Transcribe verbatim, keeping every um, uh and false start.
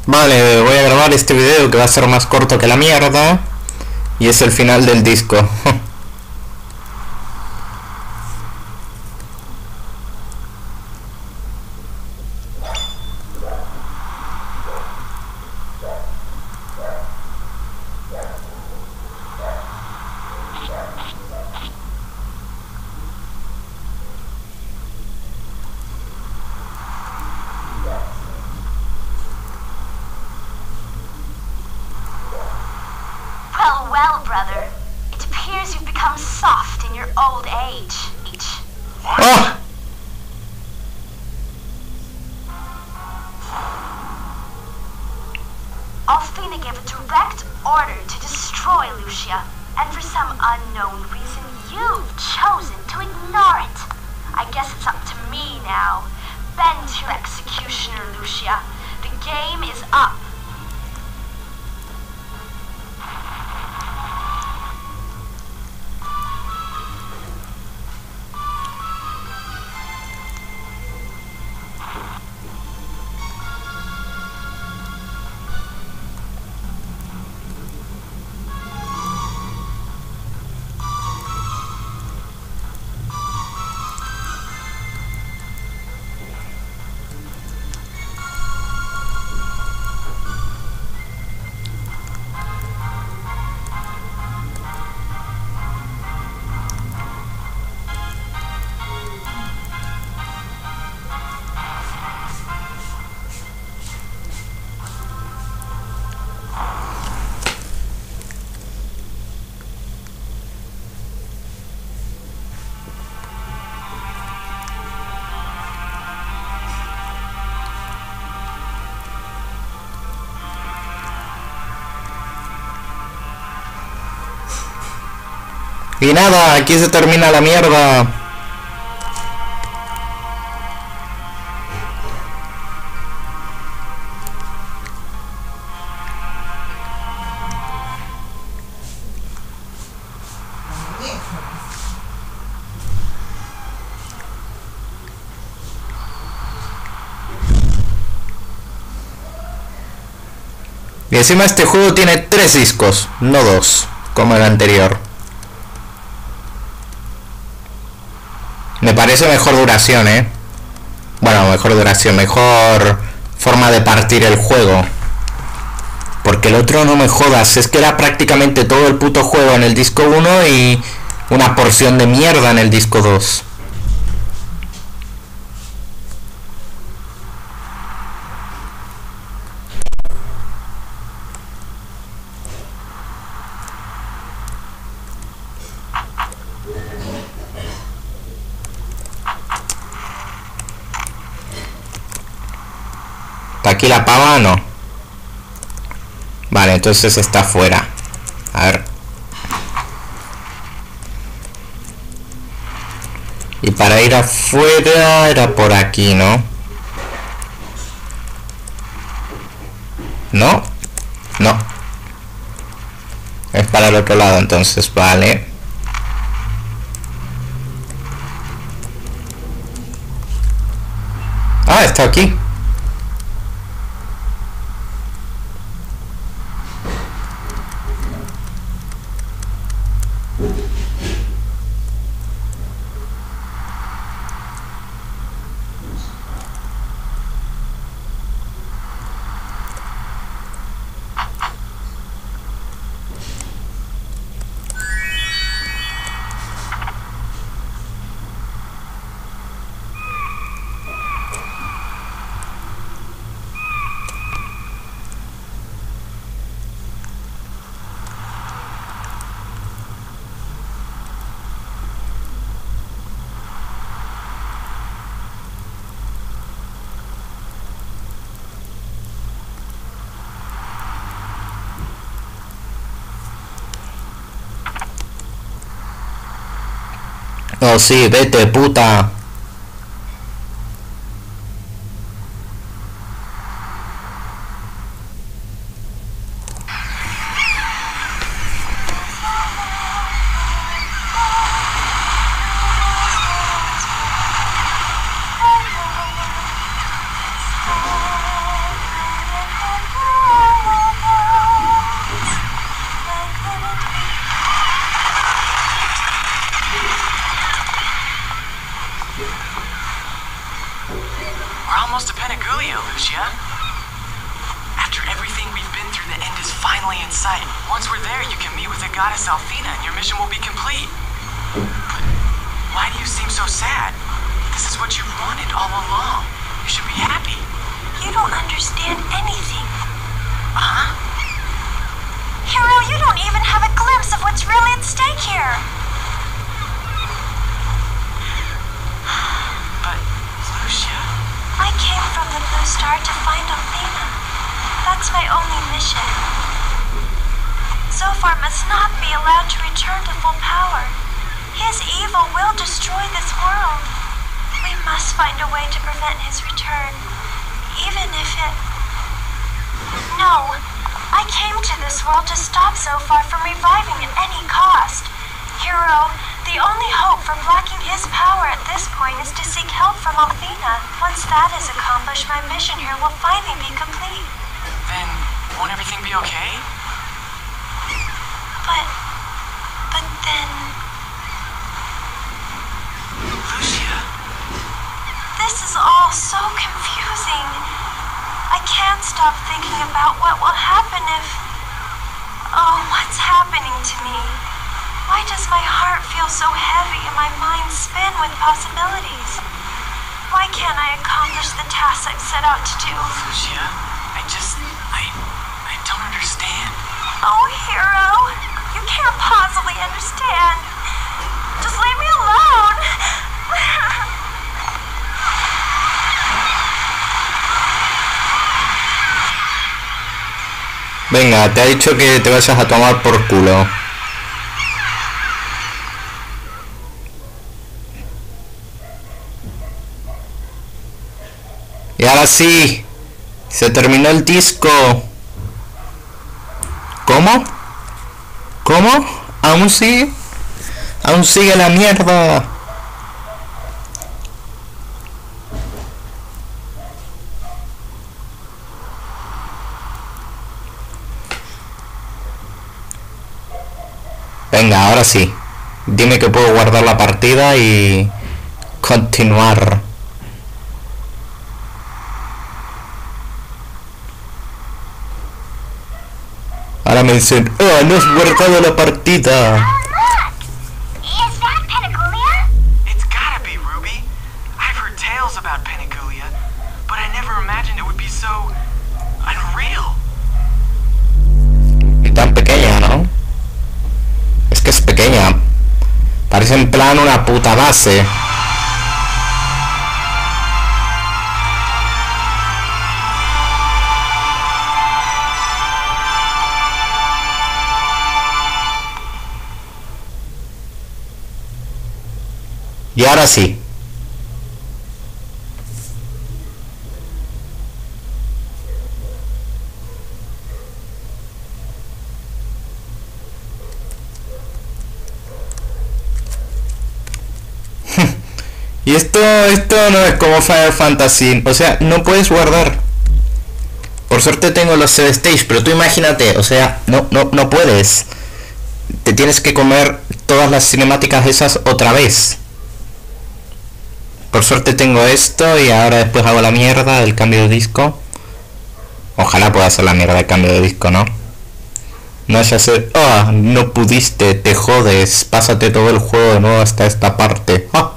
Vale, voy a grabar este video que va a ser más corto que la mierda. Y es el final del disco. Well, well, brother. It appears you've become soft in your old age. ¡Oh! Alfina gave a direct order to destroy Lucia, and for some unknown reason, you've chosen to ignore it. I guess it's up to me now. Bend to your executioner, Lucia. The game is up. Y nada, aquí se termina la mierda. Y encima este juego tiene tres discos, no dos, como el anterior. Me parece mejor duración, ¿eh? Bueno, mejor duración, mejor forma de partir el juego. Porque el otro, no me jodas, es que era prácticamente todo el puto juego en el disco uno y una porción de mierda en el disco dos. Aquí la pava no. Vale, entonces está fuera. A ver. Y para ir afuera era por aquí, ¿no? ¿No? No. Es para el otro lado, entonces, vale. Ah, está aquí. Oh sí, vete, puta. finally in sight. Once we're there, you can meet with the goddess Alfina and your mission will be complete. But why do you seem so sad? This is what you've wanted all along. You should be happy. You don't understand anything. Huh? Hero, you don't even have a glimpse of what's really at stake here. But, Lucia... I came from the Blue Star to find Alfina. That's my only mission. Zophar must not be allowed to return to full power. His evil will destroy this world. We must find a way to prevent his return, even if it... No, I came to this world to stop Zophar from reviving at any cost. Hero, the only hope for blocking his power at this point is to seek help from Alfina. Once that is accomplished, my mission here will finally be complete. Then, won't everything be okay? But... but then... Lucia... This is all so confusing. I can't stop thinking about what will happen if... Oh, what's happening to me? Why does my heart feel so heavy and my mind spin with possibilities? Why can't I accomplish the tasks I've set out to do? Lucia, I just... I... I don't understand. Oh, Hero, you can't possibly understand. Just leave me alone. Venga, te ha dicho que te vayas a tomar por culo. Y ahora sí, se terminó el disco. ¿Cómo? ¿Cómo? ¿Aún sigue? ¿Aún sigue la mierda? Venga, ahora sí. Dime que puedo guardar la partida y continuar. Ahora me dicen, oh, no has guardado la partida. Is that Penacoolia? It's gotta be, Ruby. I've heard tales about Penacoolia, but I never imagined it would be so... unreal. Y tan pequeña, ¿no? Es que es pequeña. Parece en plan una puta base. Y ahora sí. Y esto, esto no es como Final Fantasy. O sea, no puedes guardar. Por suerte tengo los save stage, pero tú imagínate, o sea, no, no, no puedes. Te tienes que comer todas las cinemáticas esas otra vez. Por suerte tengo esto y ahora después hago la mierda del cambio de disco. Ojalá pueda hacer la mierda del cambio de disco, ¿no? No vaya a ser... Ah, oh, no pudiste, te jodes. Pásate todo el juego de nuevo hasta esta parte. ¡Ah!